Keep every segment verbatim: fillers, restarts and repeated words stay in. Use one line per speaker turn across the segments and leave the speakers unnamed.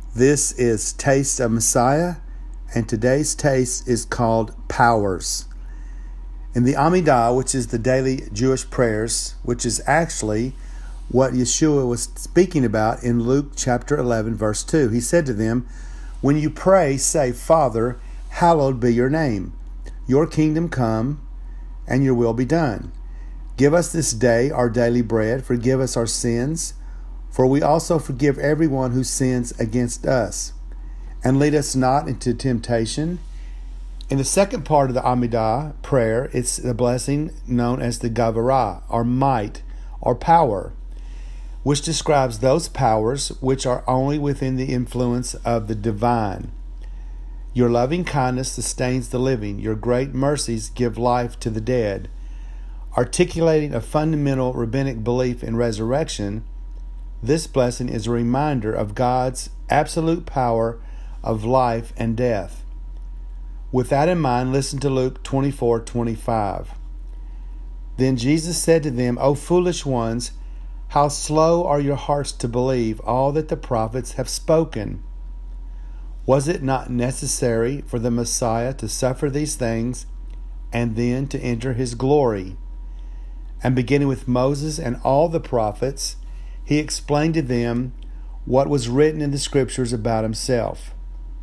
This is Taste of Messiah, and today's taste is called Powers. In the Amidah, which is the daily Jewish prayers, which is actually what Yeshua was speaking about in Luke chapter eleven, verse two. He said to them, "When you pray, say, Father, hallowed be your name. Your kingdom come, and your will be done. Give us this day our daily bread. Forgive us our sins, for we also forgive everyone who sins against us. And lead us not into temptation." In the second part of the Amidah prayer, it's the blessing known as the Gavarah, or might, or power, which describes those powers which are only within the influence of the divine. Your loving kindness sustains the living. Your great mercies give life to the dead. Articulating a fundamental rabbinic belief in resurrection, this blessing is a reminder of God's absolute power of life and death. With that in mind, listen to Luke twenty-four twenty-five. Then Jesus said to them, "O foolish ones, how slow are your hearts to believe all that the prophets have spoken? Was it not necessary for the Messiah to suffer these things and then to enter his glory?" And beginning with Moses and all the prophets, he explained to them what was written in the scriptures about himself.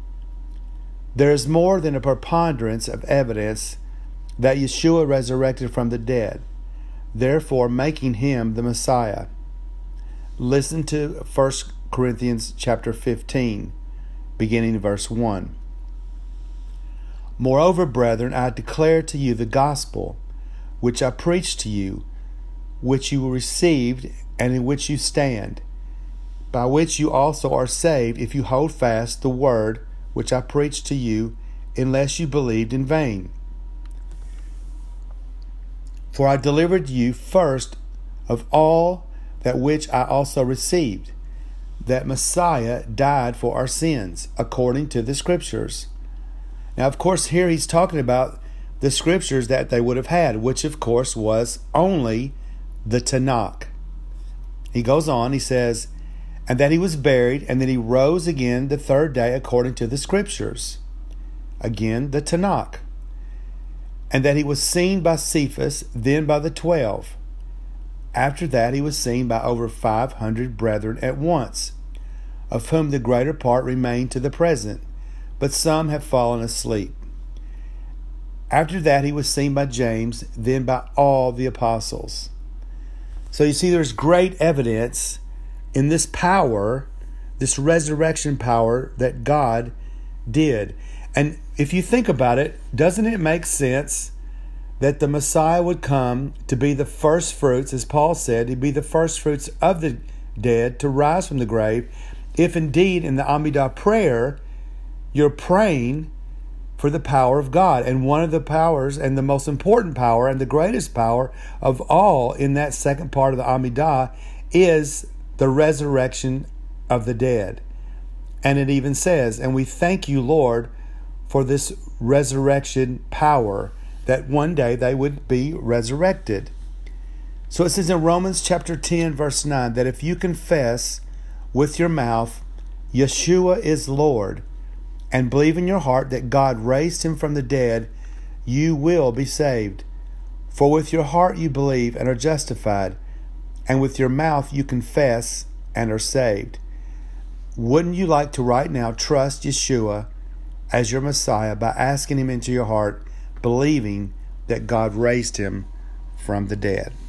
There is more than a preponderance of evidence that Yeshua resurrected from the dead, therefore making him the Messiah. Listen to First Corinthians chapter fifteen, beginning in verse one. "Moreover, brethren, I declare to you the gospel which I preached to you, which you received, and in which you stand, by which you also are saved, if you hold fast the word which I preached to you, unless you believed in vain. For I delivered to you first of all that which I also received, that Messiah died for our sins, according to the Scriptures." Now, of course, here he's talking about the Scriptures that they would have had, which, of course, was only the Tanakh. He goes on, he says, "And that he was buried, and that he rose again the third day according to the Scriptures." Again, the Tanakh. "And that he was seen by Cephas, then by the twelve. After that he was seen by over five hundred brethren at once, of whom the greater part remain to the present, but some have fallen asleep. After that he was seen by James, then by all the apostles." So you see, there's great evidence in this power, this resurrection power that God did. And if you think about it, doesn't it make sense that the Messiah would come to be the first fruits, as Paul said, to be the first fruits of the dead, to rise from the grave, if indeed in the Amidah prayer you're praying for the power of God. And one of the powers, and the most important power, and the greatest power of all in that second part of the Amidah, is the resurrection of the dead. And it even says, "And we thank you, Lord, for this resurrection power, that one day they would be resurrected." So it says in Romans chapter ten, verse nine, that if you confess with your mouth Yeshua is Lord, and believe in your heart that God raised him from the dead, you will be saved. For with your heart you believe and are justified, and with your mouth you confess and are saved. Wouldn't you like to right now trust Yeshua as your Messiah by asking him into your heart, believing that God raised him from the dead?